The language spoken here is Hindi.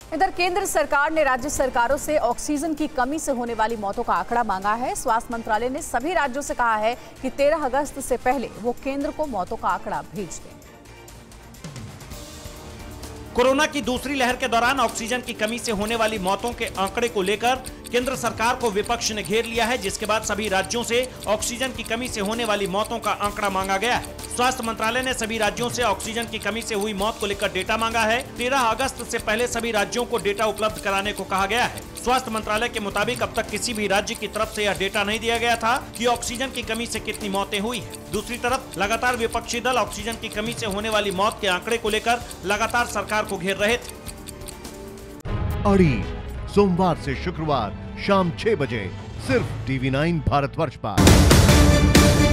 इधर केंद्र सरकार ने राज्य सरकारों से ऑक्सीजन की कमी से होने वाली मौतों का आंकड़ा मांगा है। स्वास्थ्य मंत्रालय ने सभी राज्यों से कहा है कि 13 अगस्त से पहले वो केंद्र को मौतों का आंकड़ा भेज दें। कोरोना की दूसरी लहर के दौरान ऑक्सीजन की कमी से होने वाली मौतों के आंकड़े को लेकर केंद्र सरकार को विपक्ष ने घेर लिया है, जिसके बाद सभी राज्यों से ऑक्सीजन की कमी से होने वाली मौतों का आंकड़ा मांगा गया है। स्वास्थ्य मंत्रालय ने सभी राज्यों से ऑक्सीजन की कमी से हुई मौत को लेकर डेटा मांगा है। 13 अगस्त से पहले सभी राज्यों को डेटा उपलब्ध कराने को कहा गया है। स्वास्थ्य मंत्रालय के मुताबिक अब तक किसी भी राज्य की तरफ से यह डेटा नहीं दिया गया था कि ऑक्सीजन की कमी से कितनी मौतें हुई हैं। दूसरी तरफ लगातार विपक्षी दल ऑक्सीजन की कमी से होने वाली मौत के आंकड़े को लेकर लगातार सरकार को घेर रहे थे। अड़ी सोमवार से शुक्रवार शाम 6 बजे सिर्फ TV9 भारतवर्ष पर।